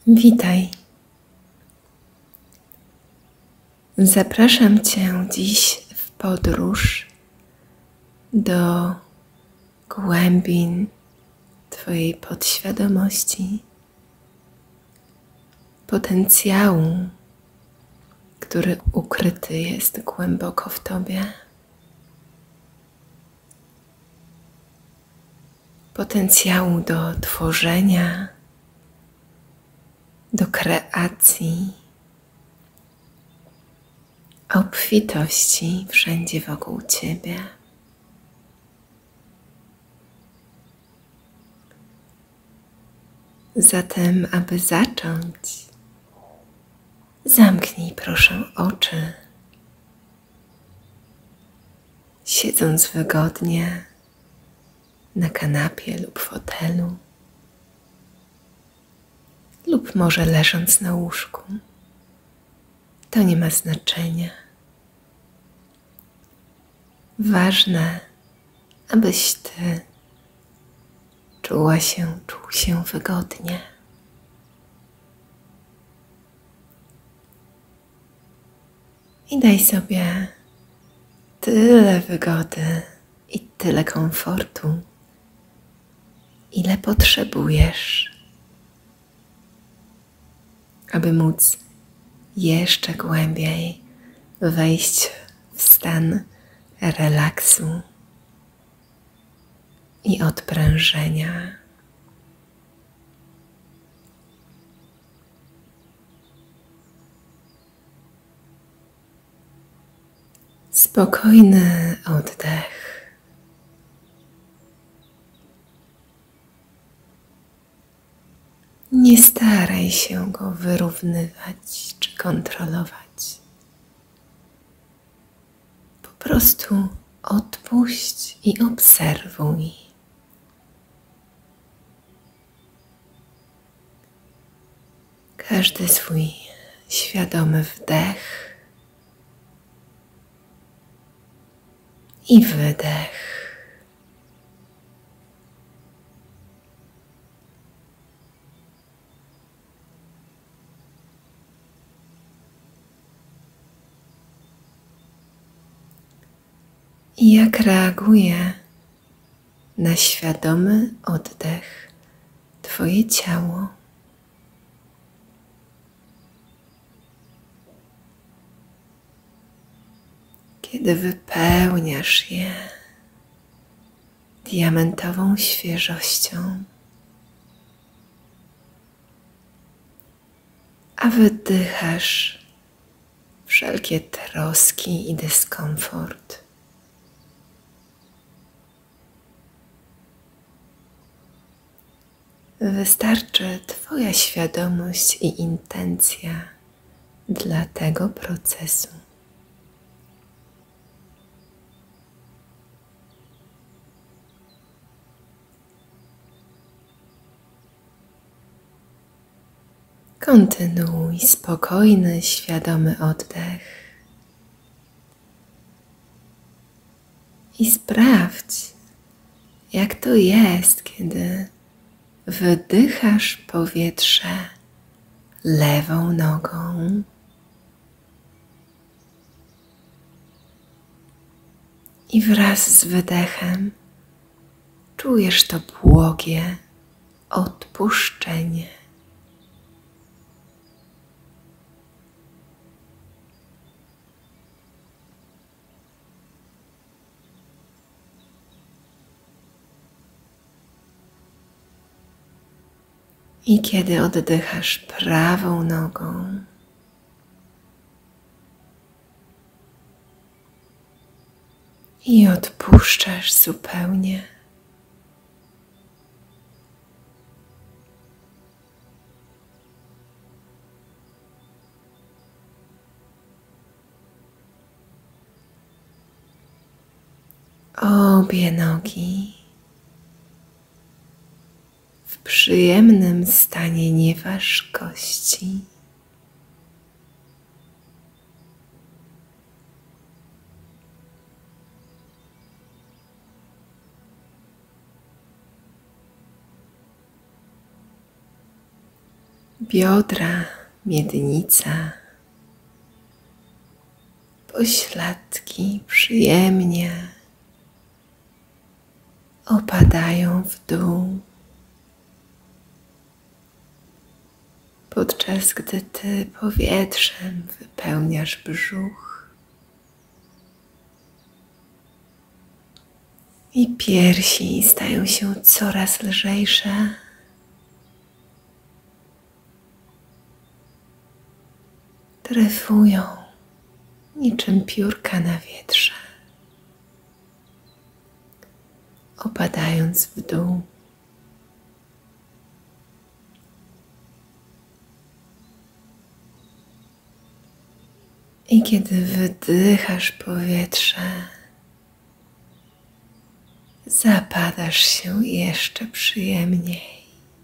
Witaj. Zapraszam Cię dziś w podróż do głębin Twojej podświadomości, potencjału, który ukryty jest głęboko w Tobie. Potencjału do tworzenia, do kreacji, obfitości wszędzie wokół Ciebie. Zatem, aby zacząć, zamknij proszę oczy, siedząc wygodnie na kanapie lub fotelu, lub może leżąc na łóżku. To nie ma znaczenia. Ważne, abyś Ty czuł się wygodnie. I daj sobie tyle wygody i tyle komfortu, ile potrzebujesz, aby móc jeszcze głębiej wejść w stan relaksu i odprężenia. Spokojny oddech. Nie staraj się go wyrównywać czy kontrolować. Po prostu odpuść i obserwuj. Każdy swój świadomy wdech i wydech. I jak reaguje na świadomy oddech Twoje ciało? Kiedy wypełniasz je diamentową świeżością, a wydychasz wszelkie troski i dyskomfort. Wystarczy Twoja świadomość i intencja dla tego procesu. Kontynuuj spokojny, świadomy oddech i sprawdź, jak to jest, kiedy wydychasz powietrze lewą nogą i wraz z wydechem czujesz to błogie odpuszczenie. I kiedy oddychasz prawą nogą, i odpuszczasz zupełnie, obie nogi w przyjemnym stanie nieważkości. biodra, miednica, pośladki przyjemnie opadają w dół, podczas gdy Ty powietrzem wypełniasz brzuch i piersi stają się coraz lżejsze. Dryfują niczym piórka na wietrze, opadając w dół. I kiedy wydychasz powietrze, zapadasz się jeszcze przyjemniej.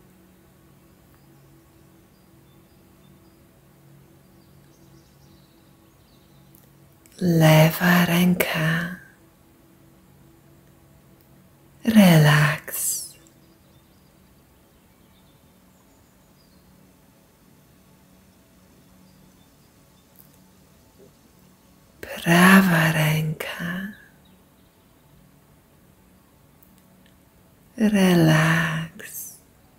Lewa ręka, relaks. Prawa ręka, relaks.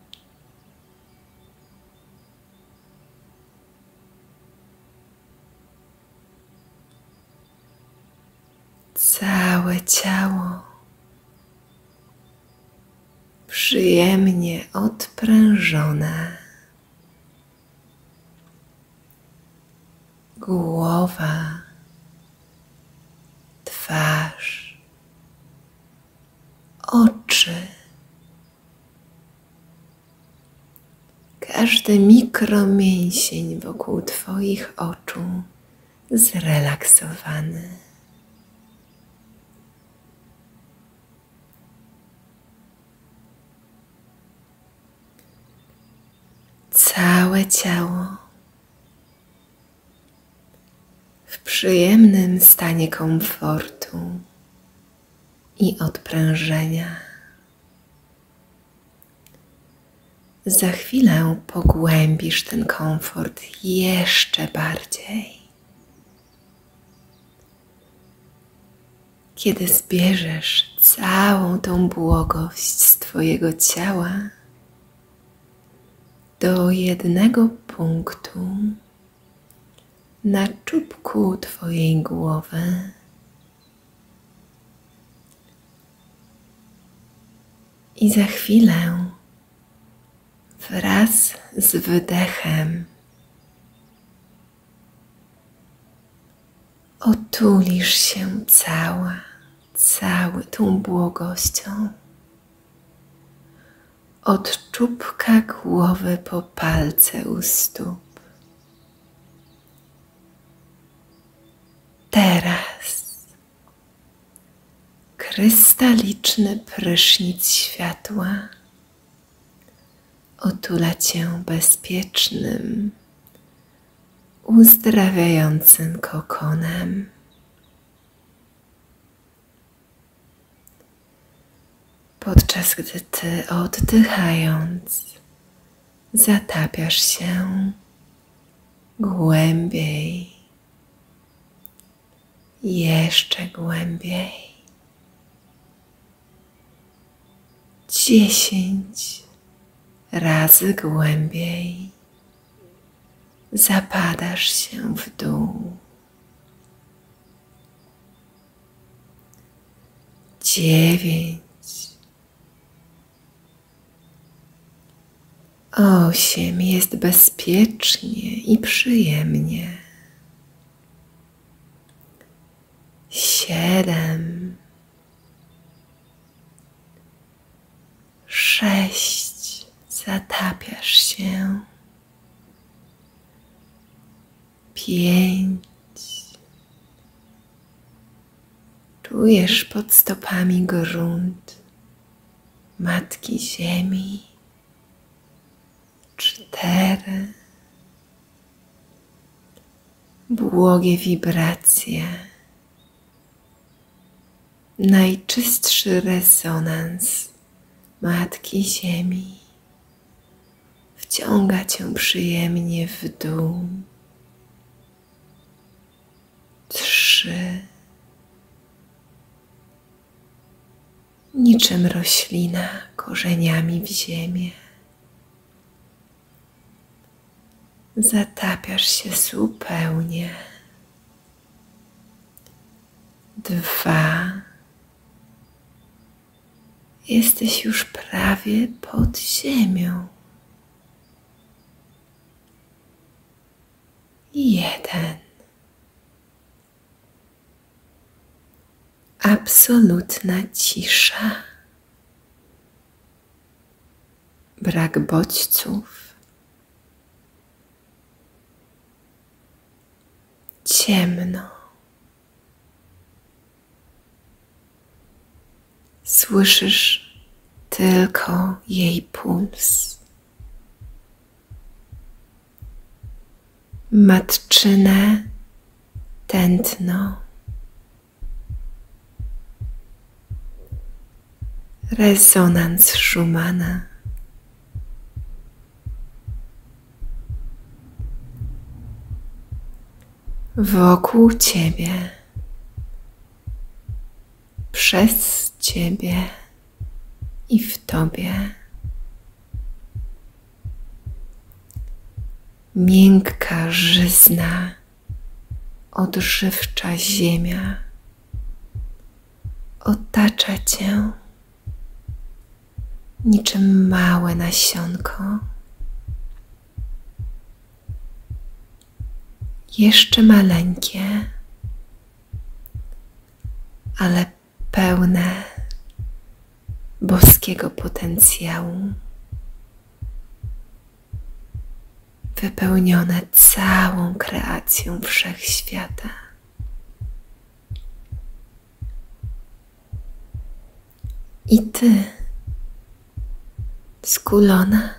Całe ciało przyjemnie odprężone. Głowa, twarz, oczy. Każdy mikromięsień wokół Twoich oczu zrelaksowany. Całe ciało w przyjemnym stanie komfortu i odprężenia. Za chwilę pogłębisz ten komfort jeszcze bardziej. Kiedy zbierzesz całą tą błogość z Twojego ciała do jednego punktu na czubku Twojej głowy, i za chwilę wraz z wydechem otulisz się cały tą błogością. Od czubka głowy po palce u stóp. Teraz krystaliczny prysznic światła otula Cię bezpiecznym, uzdrawiającym kokonem. Podczas gdy Ty, oddychając, zatapiasz się głębiej, jeszcze głębiej. 10 razy głębiej zapadasz się w dół. 9, 8, jest bezpiecznie i przyjemnie. 7, 6, zatapiasz się. 5, czujesz pod stopami grunt Matki Ziemi. 4, błogie wibracje, najczystszy rezonans Matki Ziemi w wciąga cię przyjemnie w dół. 3. Niczym roślina korzeniami w ziemię. Zatapiasz się zupełnie. 2. Jesteś już prawie pod ziemią. 1. Absolutna cisza. Brak bodźców. Ciemno. Słyszysz tylko jej puls. Matczyne tętno. Rezonans Schumana. Wokół ciebie, przez ciebie i w tobie miękka, żyzna, odżywcza ziemia otacza cię niczym małe nasionko. Jeszcze maleńkie, ale pełne boskiego potencjału, wypełnione całą kreacją wszechświata. I ty, skulona,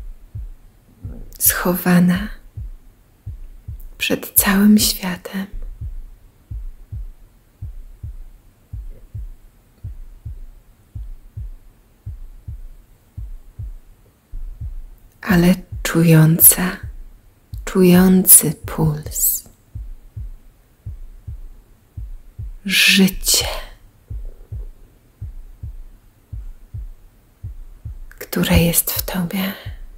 schowana przed całym światem, ale czujący puls, życie, które jest w tobie.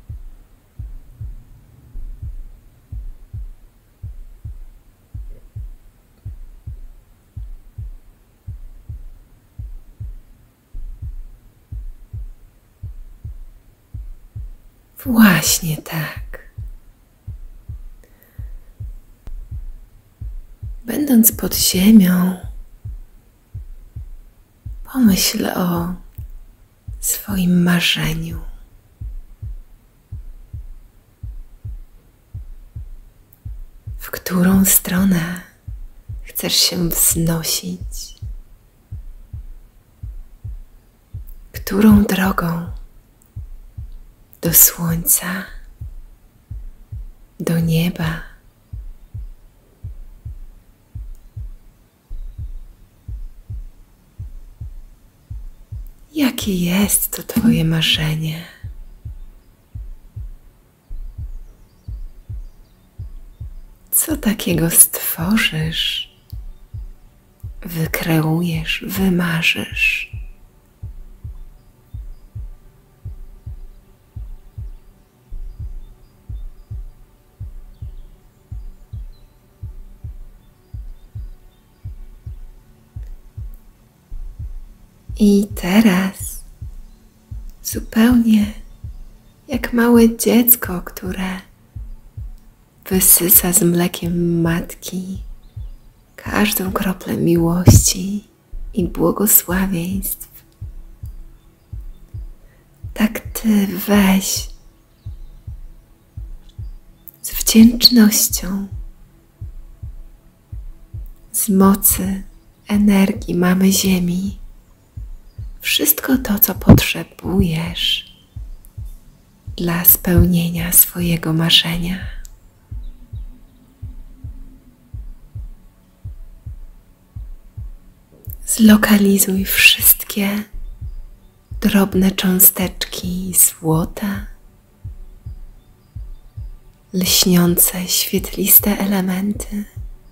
Właśnie tak. Będąc pod ziemią, pomyśl o swoim marzeniu. W którą stronę chcesz się wznosić? Którą drogą? Do słońca, do nieba. Jakie jest to twoje marzenie? Co takiego stworzysz, wykreujesz, wymarzysz? I teraz, zupełnie jak małe dziecko, które wysysa z mlekiem matki każdą kroplę miłości i błogosławieństw, tak ty weź z wdzięcznością, z mocy energii Mamy Ziemi, wszystko to, co potrzebujesz dla spełnienia swojego marzenia. Zlokalizuj wszystkie drobne cząsteczki złota, lśniące, świetliste elementy.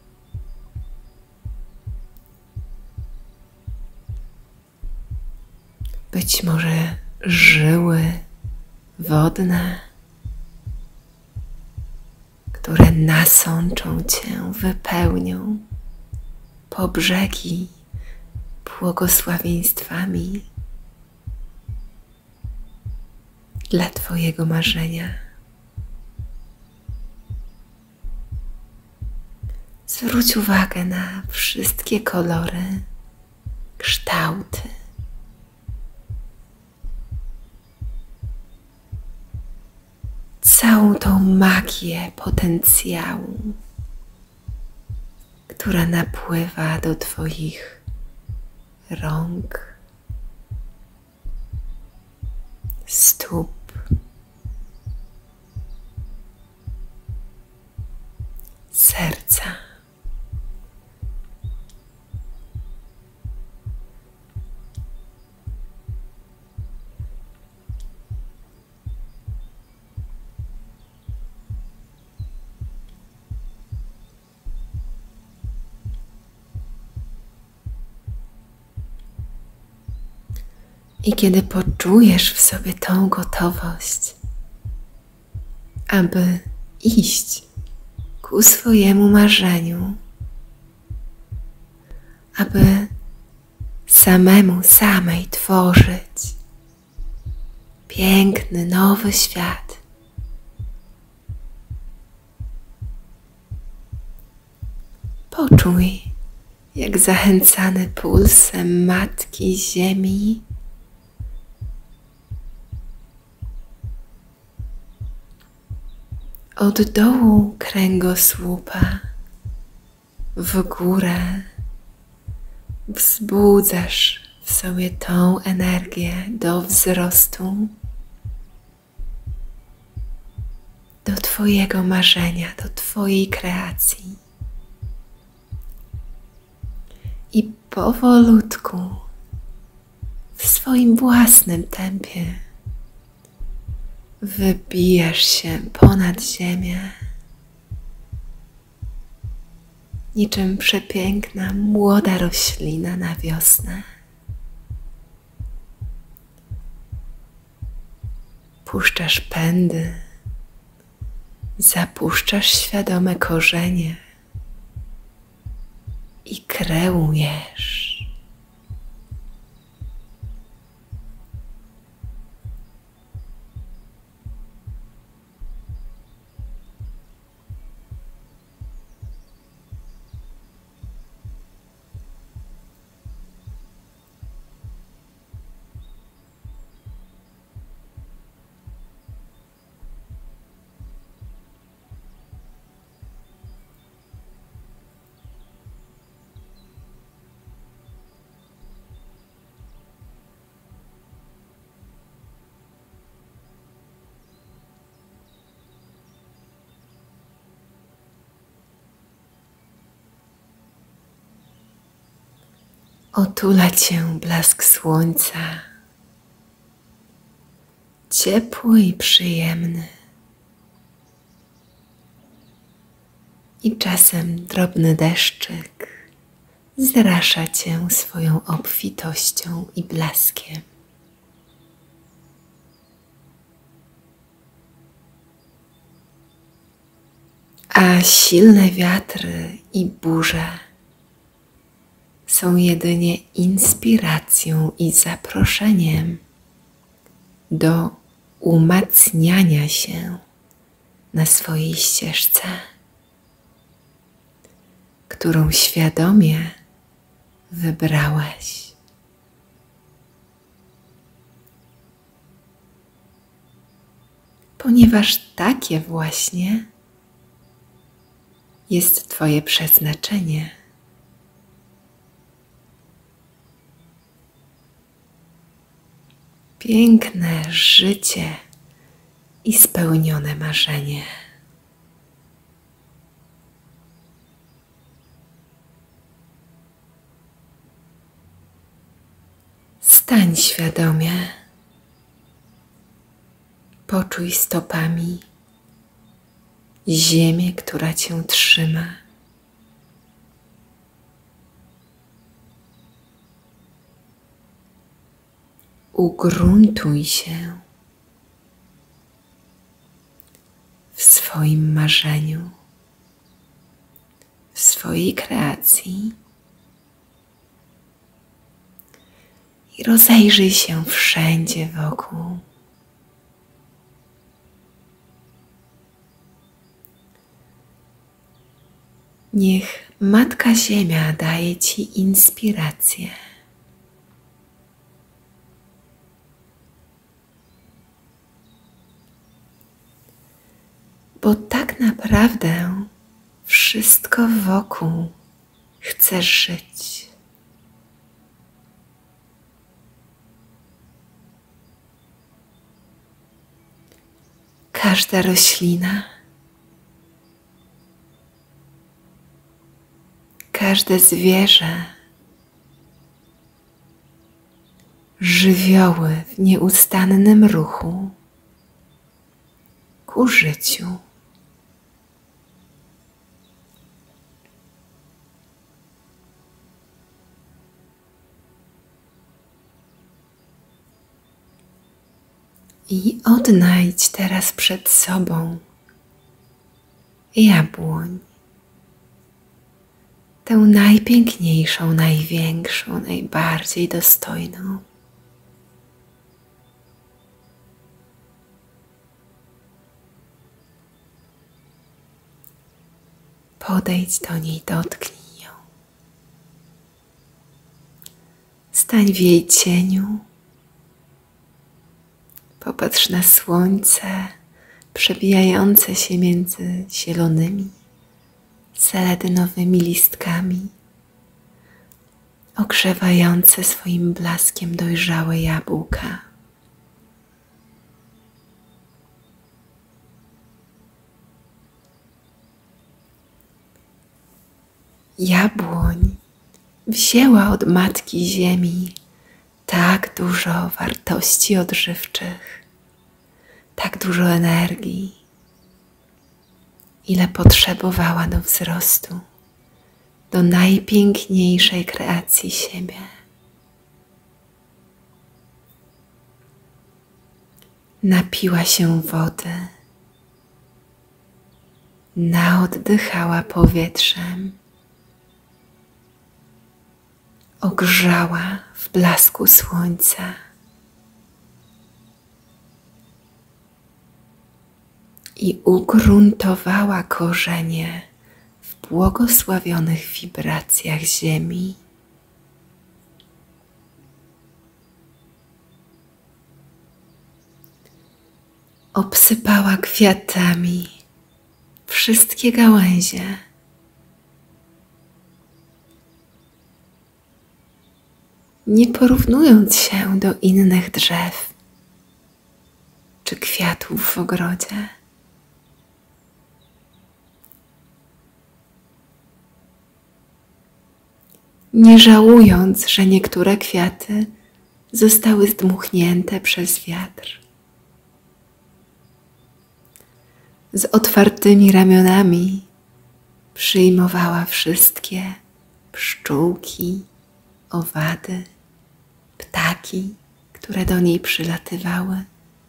Być może żyły wodne, które nasączą Cię, wypełnią po brzegi błogosławieństwami dla Twojego marzenia. Zwróć uwagę na wszystkie kolory, kształty. Całą tą magię potencjału, która napływa do Twoich rąk, stóp, serca. I kiedy poczujesz w sobie tą gotowość, aby iść ku swojemu marzeniu, aby samej tworzyć piękny, nowy świat, poczuj, jak zachęcany pulsem Matki Ziemi od dołu kręgosłupa w górę wzbudzasz w sobie tą energię do wzrostu, do Twojego marzenia, do Twojej kreacji. I powolutku, w swoim własnym tempie, wybijasz się ponad ziemię, niczym przepiękna, młoda roślina na wiosnę. Puszczasz pędy, zapuszczasz świadome korzenie i kreujesz. Otula Cię blask słońca, ciepły i przyjemny. I czasem drobny deszczyk zrasza Cię swoją obfitością i blaskiem. A silne wiatry i burze są jedynie inspiracją i zaproszeniem do umacniania się na swojej ścieżce, którą świadomie wybrałeś. Ponieważ takie właśnie jest Twoje przeznaczenie. Piękne życie i spełnione marzenie. Stań świadomie, poczuj stopami ziemię, która Cię trzyma. Ugruntuj się w swoim marzeniu, w swojej kreacji i rozejrzyj się wszędzie wokół. Niech Matka Ziemia daje Ci inspirację. Bo tak naprawdę wszystko wokół chce żyć. Każda roślina, każde zwierzę, żywioły w nieustannym ruchu ku życiu. I odnajdź teraz przed sobą jabłoń, tę najpiękniejszą, największą, najbardziej dostojną. Podejdź do niej, dotknij ją. Stań w jej cieniu. Popatrz na słońce przebijające się między zielonymi, seledynowymi listkami, ogrzewające swoim blaskiem dojrzałe jabłka. Jabłoń wzięła od Matki Ziemi tak dużo wartości odżywczych, tak dużo energii, ile potrzebowała do wzrostu, do najpiękniejszej kreacji siebie. Napiła się wody, naoddychała powietrzem, ogrzała w blasku słońca. I ugruntowała korzenie w błogosławionych wibracjach ziemi. Obsypała kwiatami wszystkie gałęzie. Nie porównując się do innych drzew czy kwiatów w ogrodzie. Nie żałując, że niektóre kwiaty zostały zdmuchnięte przez wiatr. Z otwartymi ramionami przyjmowała wszystkie pszczółki, owady, ptaki, które do niej przylatywały.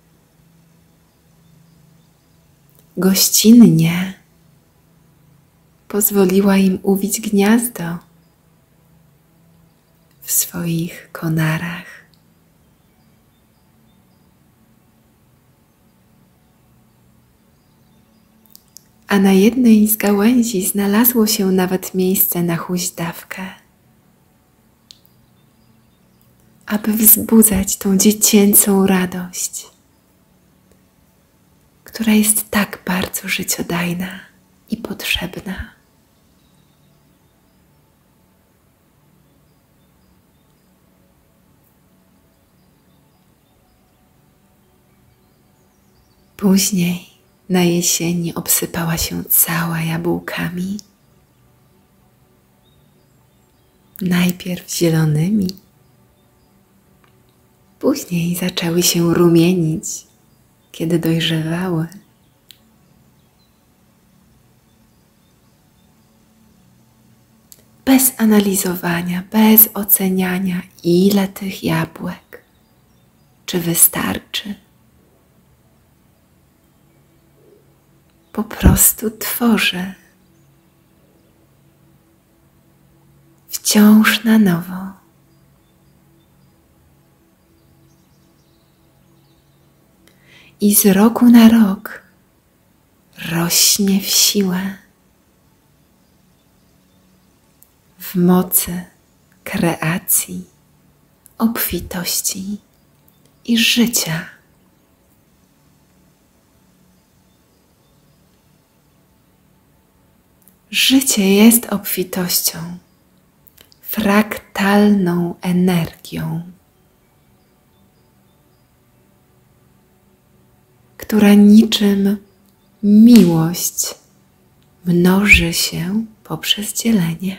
Gościnnie pozwoliła im uwić gniazdo w swoich konarach. A na jednej z gałęzi znalazło się nawet miejsce na huźdawkę, aby wzbudzać tą dziecięcą radość, która jest tak bardzo życiodajna i potrzebna. Później na jesieni obsypała się cała jabłkami. Najpierw zielonymi, później zaczęły się rumienić, kiedy dojrzewały. bez analizowania, bez oceniania, ile tych jabłek, czy wystarczy. Po prostu tworzę. Wciąż na nowo. I z roku na rok rośnie w siłę, w mocy kreacji, obfitości i życia. Życie jest obfitością, fraktalną energią, która niczym miłość mnoży się poprzez dzielenie.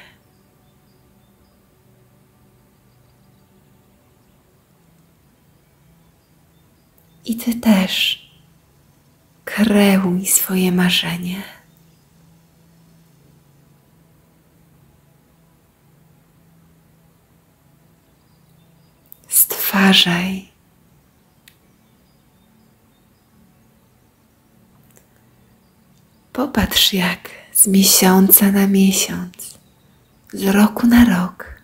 I Ty też kreuj swoje marzenie. Stwarzaj. Popatrz, jak z miesiąca na miesiąc, z roku na rok,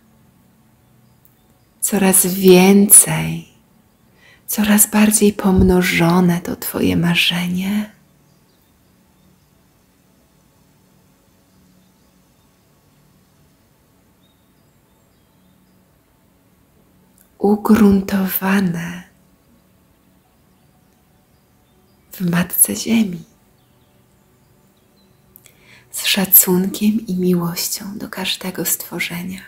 coraz więcej, coraz bardziej pomnożone to Twoje marzenie. Ugruntowane w Matce Ziemi, z szacunkiem i miłością do każdego stworzenia.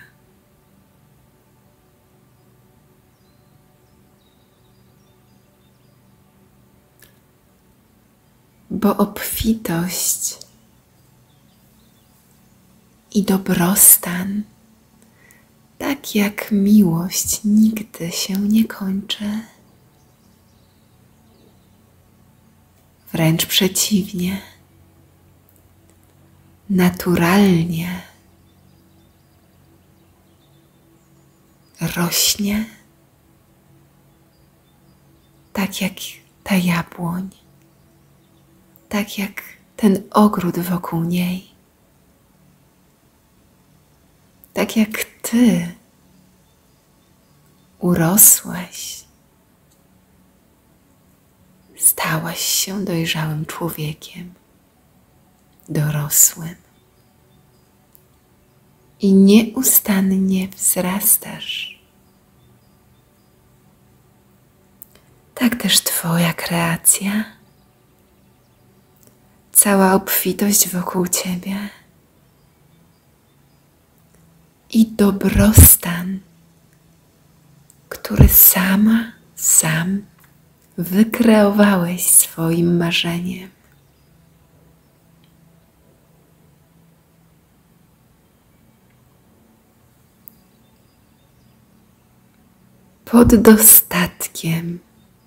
Bo obfitość i dobrostan, tak jak miłość, nigdy się nie kończy. Wręcz przeciwnie, naturalnie rośnie, tak jak ta jabłoń, tak jak ten ogród wokół niej, tak jak Ty urosłeś, stałaś się dojrzałym człowiekiem, dorosłym i nieustannie wzrastasz. Tak też Twoja kreacja, cała obfitość wokół Ciebie i dobrostan, który sam wykreowałeś swoim marzeniem. Pod dostatkiem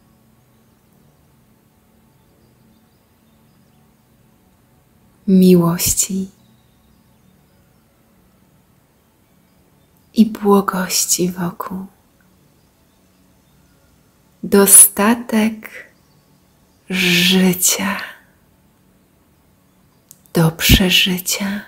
miłości i błogości wokół. Dostatek życia do przeżycia,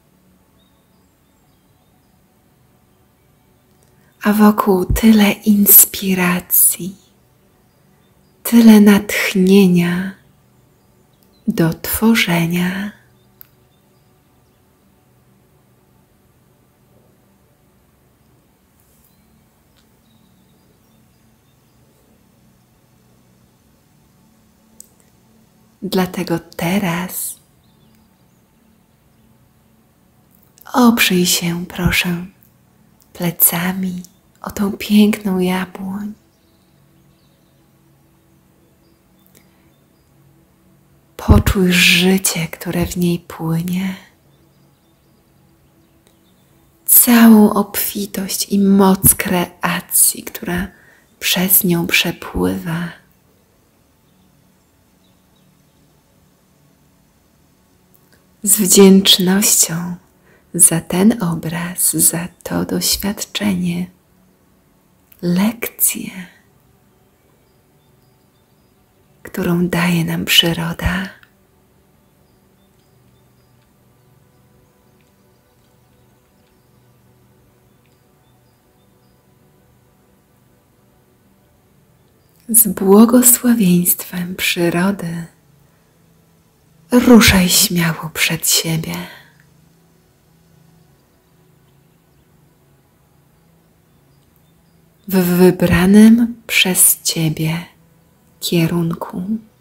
a wokół tyle inspiracji, tyle natchnienia do tworzenia. Dlatego teraz oprzyj się, proszę, plecami o tą piękną jabłoń. Poczuj życie, które w niej płynie. Całą obfitość i moc kreacji, która przez nią przepływa. Z wdzięcznością za ten obraz, za to doświadczenie, lekcję, którą daje nam przyroda. Z błogosławieństwem przyrody ruszaj śmiało przed siebie. W wybranym przez Ciebie kierunku.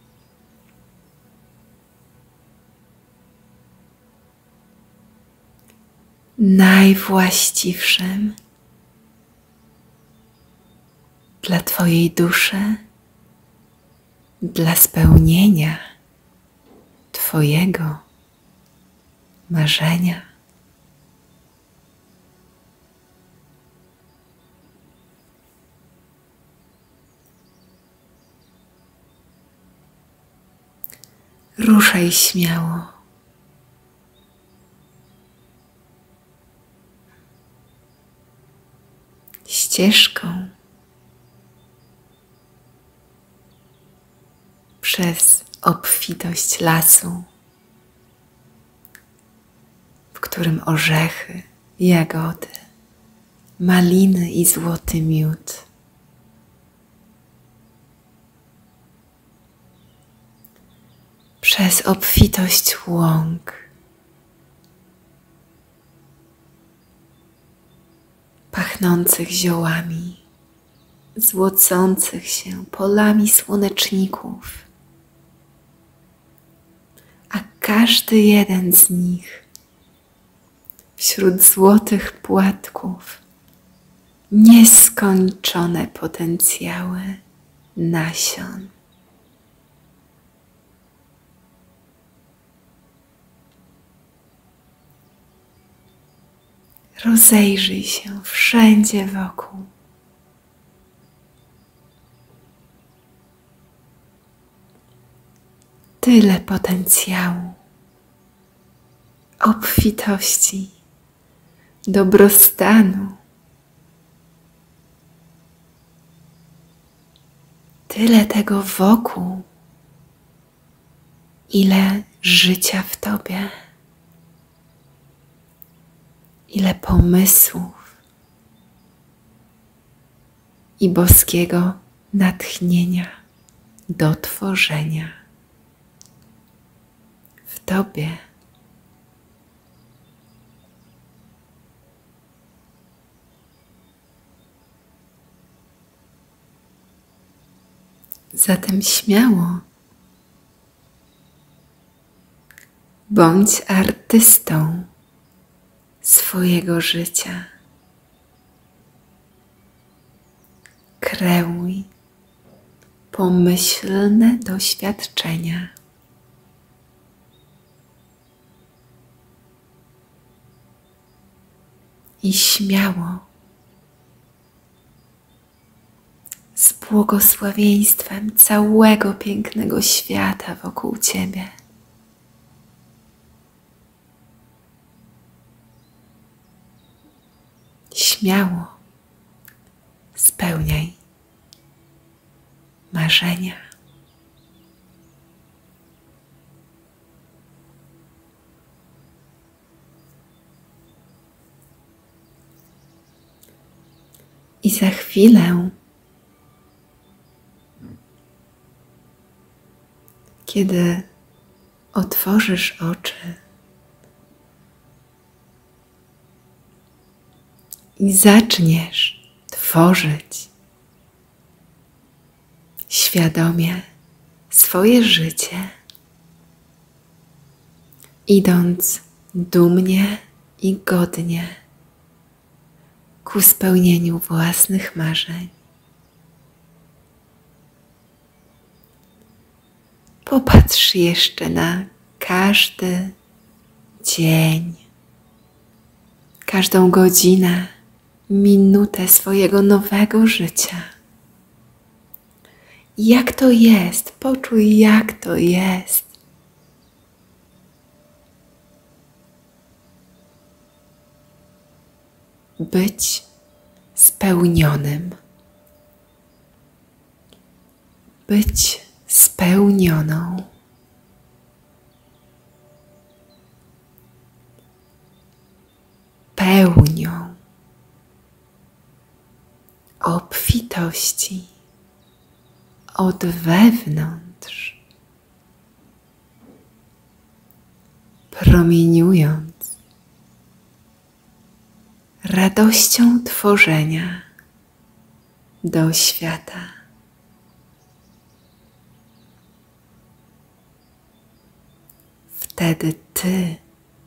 Najwłaściwszym dla Twojej duszy, dla spełnienia Twojego marzenia. Ruszaj śmiało. Ścieżką przez obfitość lasu, w którym orzechy, jagody, maliny i złoty miód. Przez obfitość łąk, pachnących ziołami, złocących się polami słoneczników, a każdy jeden z nich wśród złotych płatków nieskończone potencjały nasion. Rozejrzyj się wszędzie wokół. Tyle potencjału, obfitości, dobrostanu. Tyle tego wokół, ile życia w Tobie. Ile pomysłów i boskiego natchnienia do tworzenia w Tobie. Zatem śmiało bądź artystą swojego życia. Kreuj pomyślne doświadczenia. I śmiało, z błogosławieństwem całego pięknego świata wokół Ciebie, śmiało spełniaj marzenia. I za chwilę, kiedy otworzysz oczy i zaczniesz tworzyć świadomie swoje życie, idąc dumnie i godnie ku spełnieniu własnych marzeń. Popatrz jeszcze na każdy dzień, każdą godzinę, minutę swojego nowego życia. Jak to jest? Poczuj, jak to jest. być spełnionym, być spełnioną. Pełnią obfitości od wewnątrz, promieniując radością tworzenia do świata. Wtedy Ty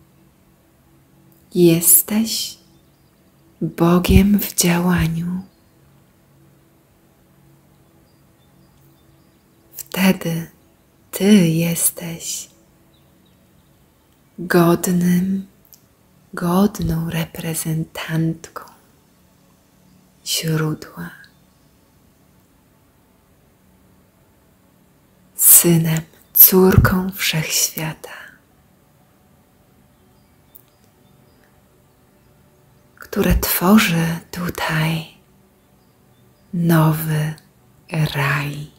jesteś Bogiem w działaniu. Wtedy Ty jesteś godną reprezentantką źródła, synem, córką Wszechświata, które tworzy tutaj nowy raj.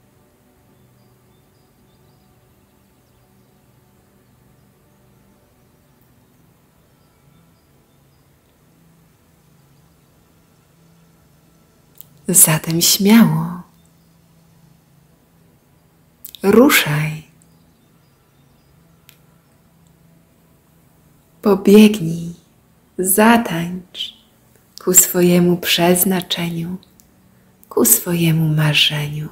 Zatem śmiało, ruszaj, pobiegnij, zatańcz ku swojemu przeznaczeniu, ku swojemu marzeniu.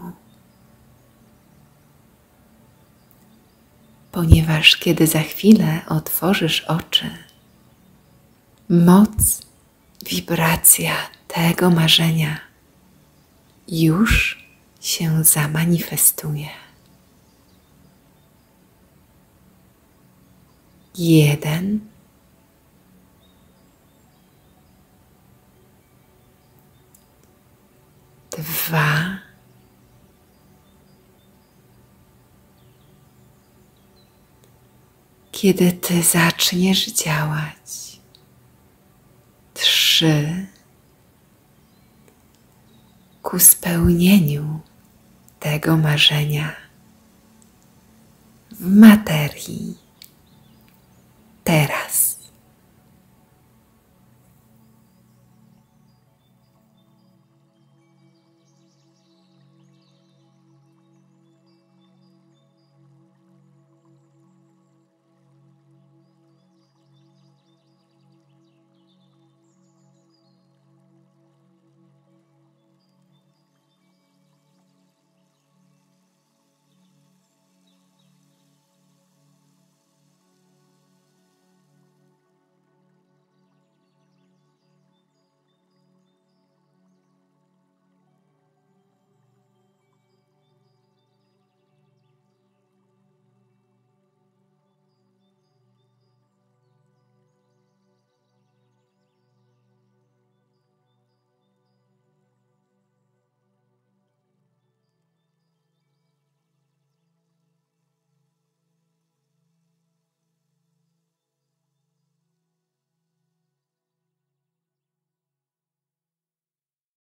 Ponieważ kiedy za chwilę otworzysz oczy, moc, wibracja tego marzenia już się zamanifestuje. 1, 2, 'Kiedy Ty zaczniesz działać, 3, ku spełnieniu tego marzenia w materii teraz.